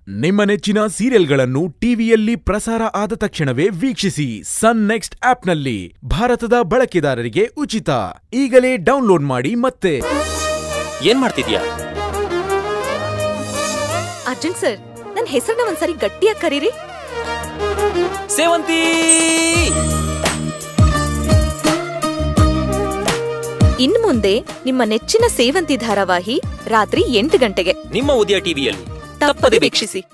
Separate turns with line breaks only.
ನಿಮ್ಮ ನೆಚ್ಚಿನ ಸೀರಿಯಲ್ಗಳನ್ನು ಟಿವಿಯಲ್ಲಿ ಪ್ರಸಾರ ಆದ ತಕ್ಷಣವೇ ವೀಕ್ಷಿಸಿ ಸನ್ ನೆಕ್ಸ್ಟ್ ಆಪ್ನಲ್ಲಿ. ಭಾರತದ ಬಳಕೆದಾರರಿಗೆ ಉಚಿತ. ಈಗಲೇ ಡೌನ್ಲೋಡ್ ಮಾಡಿ. ಮತ್ತೆ
ಏನ್ ಮಾಡ್ತಿದ್ಯಾ?
ಅರ್ಜುನ್ ಸರ್, ನನ್ನ ಹೆಸರನ್ನ ಒಂದ್ಸರಿ ಗಟ್ಟಿಯಾಗಿ ಕರೀರಿ.
ಸೇವಂತಿ.
ಇನ್ನು ಮುಂದೆ ನಿಮ್ಮ ನೆಚ್ಚಿನ ಸೇವಂತಿ ಧಾರಾವಾಹಿ ರಾತ್ರಿ 8 ಗಂಟೆಗೆ
ನಿಮ್ಮ ಉದಯ ಟಿವಿಯಲ್ಲಿ
ತಪ್ಪದೆ ವೀಕ್ಷಿಸಿ.